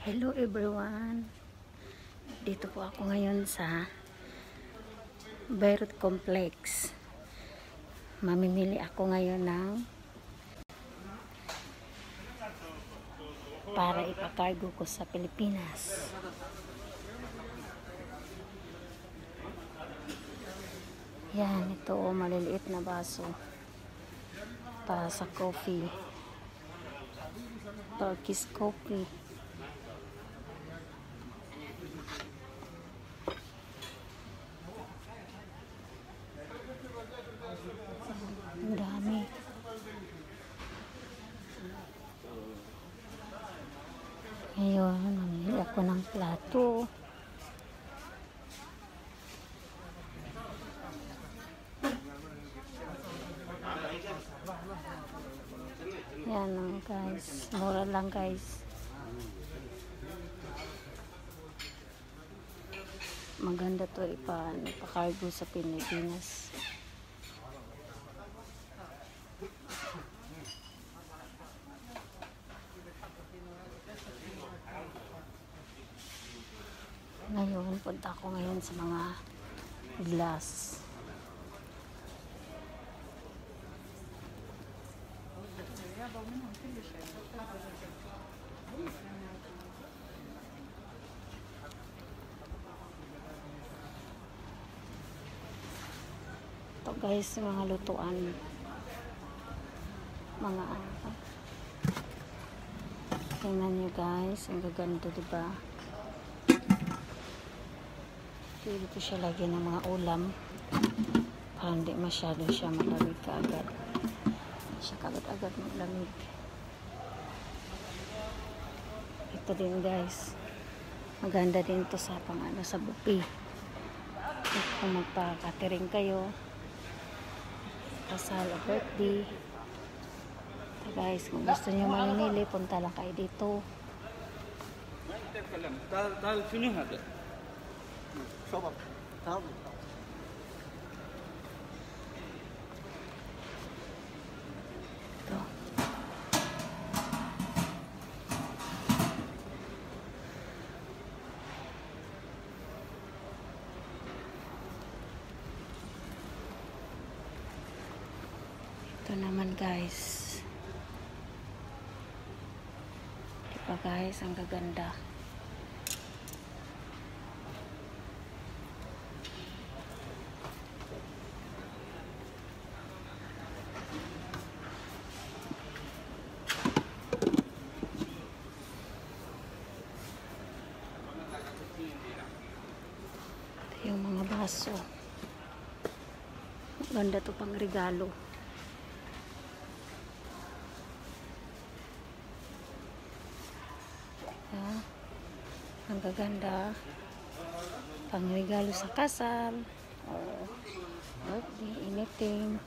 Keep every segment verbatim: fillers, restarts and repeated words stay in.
Hello everyone, dito po ako ngayon sa Beirut Complex. Mamimili ako ngayon ng para ipakargo ko sa Pilipinas. Yan, ito o, maliliit na baso para sa coffee, Turkish coffee. Ang dami. Ngayon, mamili ako ng plato. Yan lang guys. Mura lang guys. Maganda to ipa, ipakargo sa Pilipinas. Ngayon, punta ako ngayon sa mga glass. Ito guys, mga lutuan. Mga ano. Tingnan nyo guys, ang gaganda diba? Dito siya lagyan ng mga ulam para hindi masyado siya malamig kaagad. Siya kaagad-agad maglamig. Ito din guys, maganda din to sa pang ano, sa buffet. Kung magpa-catering kayo, kasal o birthday. So guys, kung gusto nyo mamimili, punta lang kayo dito. شباب تعالوا Ito. Ito naman guys. Diba guys, ang gaganda. Yung mga baso, ganda to pang regalo. Yeah. Ang gaganda pang regalo sa kasal or birthday, anything.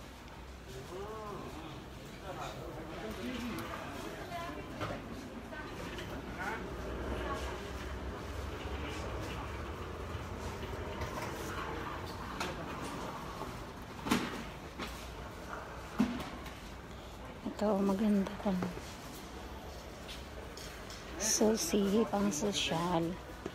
Ito, maganda pang susi, pang sosyal.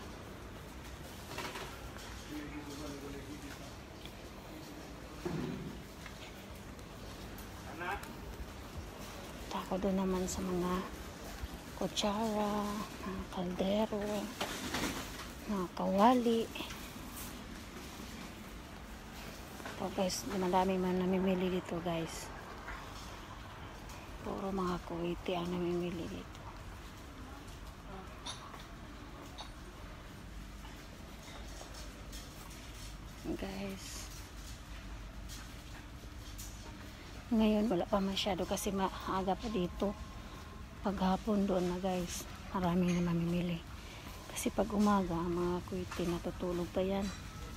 Tako doon naman sa mga kutsara, mga kaldero, mga kawali. Ito guys, madami man namimili dito guys. Puro mga Kuwaiti ang namimili dito. Guys. Ngayon wala pa masyado kasi maaga pa dito. Paghapon doon na guys, marami na mamimili. Kasi pag umaga, mga Kuwaiti natutulog pa yan.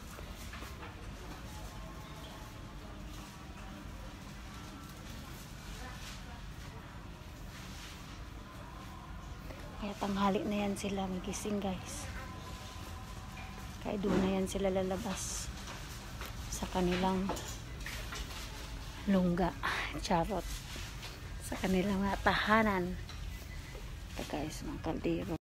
Kaya tanghali na yan sila magising guys. Kaya doon na yan sila lalabas sa kanilang lungga, charot, sa kanilang tahanan. Ito guys, mga kaldero.